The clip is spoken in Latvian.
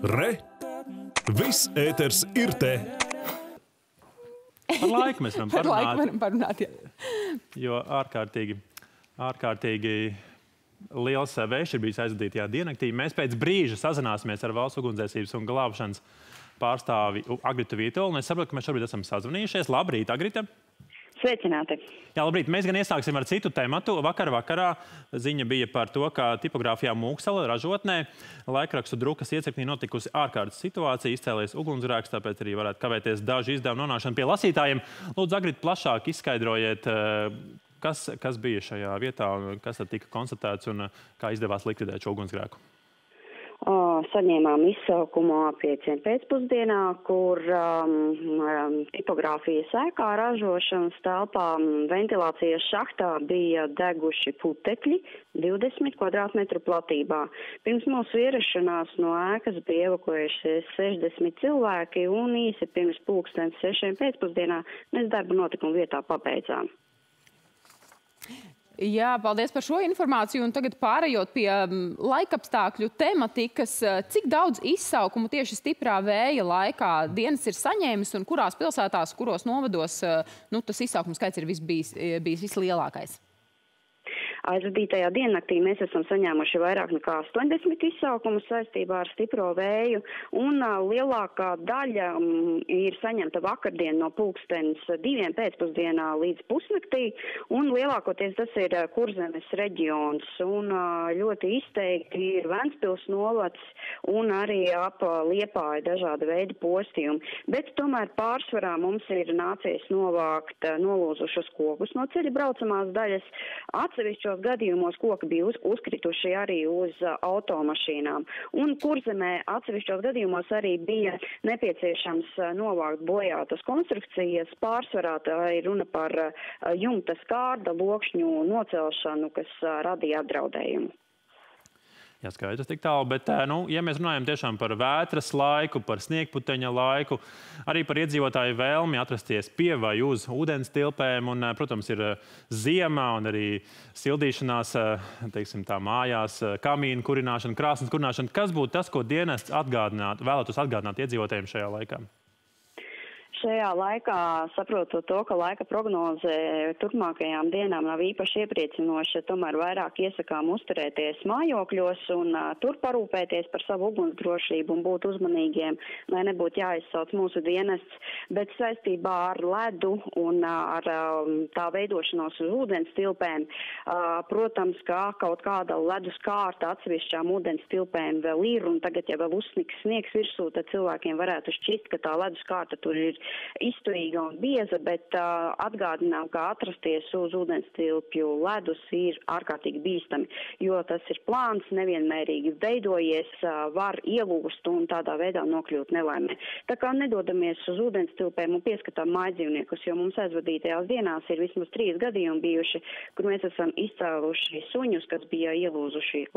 Re! Viss ēters ir te! Par laiku mēs varam Par parunāt. laiku varam parunāt, jā. Jo ārkārtīgi liels vējš ir bijis aizvadītajā diennaktī. Mēs pēc brīža sazināsimies ar Valsts ugunsdzēsības un glābšanas pārstāvi Agritu Vītolu. Un es saprotu, ka mēs šobrīd esam sazvanījušies. Labrīt, Agrita! Sveicināti! Jā, labrīt. Mēs gan iesāksim ar citu tematu. Vakarā ziņa bija par to, ka tipogrāfijā Mūksele ražotnē laikrakstu drukas iecirknī notikusi ārkārtas situācija, izcēlies ugunsgrēks, tāpēc arī varētu kavēties dažu izdevumu nonākšanu pie lasītājiem. Lūdzu, Agrita, plašāk izskaidrojiet, kas bija šajā vietā, kas tad tika konstatēts un kā izdevās likvidēt šo ugunsgrēku. Saņēmām izsaukumu 5 pēcpusdienā, kur tipogrāfijas ēkā ražošanas telpā ventilācijas šahtā bija deguši putekļi 20 kvadrātmetru platībā. Pirms mūsu ierašanās no ēkas bija evakuējušies 60 cilvēki un īsi pirms 6:00 pēcpusdienā mēs darbu notikumu vietā pabeidzām. Jā, paldies par šo informāciju. Un tagad pārējot pie laikapstākļu tematikas, cik daudz izsaukumu tieši stiprā vēja laikā dienas ir saņēmis un kurās pilsētās, kuros novados tas izsaukumu skaits ir bijis vislielākais? Aizvadītajā diennaktī mēs esam saņēmuši vairāk nekā 80 izsaukumus saistībā ar stipro vēju, un lielākā daļa ir saņemta vakardien no 2:00 pēcpusdienā līdz pusnaktī, un lielākoties tas ir Kurzemes reģions, un ļoti izteikti ir Ventspils novads un arī ap Liepāju dažāda veida postījumi. Bet tomēr pārsvarā mums ir nācies novākt nolūzušus kokus no ceļa braucamās daļas. Atsevišķos gadījumos koki bija uzkrituši arī uz automašīnām. Un Kurzemē atsevišķos gadījumos arī bija nepieciešams novākt bojātas konstrukcijas. Pārsvarā tā ir runa par jumta skārda lokšņu nocelšanu, kas radīja apdraudējumu. Jā, skaidrs tik tālu, bet, ja mēs runājam tiešām par vētras laiku, par sniegputeņa laiku, arī par iedzīvotāju vēlmi atrasties pie vai uz ūdens tilpēm, un, protams, ir ziemā un arī sildīšanās, teiksim tā, mājās, kamīnu kurināšana, krāsnes kurināšana. Kas būtu tas, ko dienests vēlētos atgādināt iedzīvotājiem šajā laikā? Šajā laikā, saprotot to, ka laika prognoze turpmākajām dienām nav īpaši iepriecinoša, tomēr vairāk iesakām uzturēties mājokļos un tur parūpēties par savu ugunsdrošību un būt uzmanīgiem, lai nebūtu jāizsauc mūsu dienests, bet saistībā ar ledu un ar tā veidošanos uz ūdens tilpēm, protams, ka kaut kāda ledus kārta atsevišķām ūdens tilpēm vēl ir, un tagad, ja vēl uzsniks sniegs virsū, tad cilvēkiem varētu šķist, ka tā ledus kārta tur ir izturīga un bieza, bet atgādinām, ka atrasties uz ūdenstilpju ledus ir ārkārtīgi bīstami, jo tas ir plāns, nevienmērīgi veidojies, var ielūst un tādā veidā nokļūt nelaimē. Tā kā nedodamies uz ūdenstilpēm un pieskatām mājdzīvniekus, jo mums aizvadītajās dienās ir vismaz 3 gadījumi bijuši, kur mēs esam izcēluši suņus, kas bija ielūzuši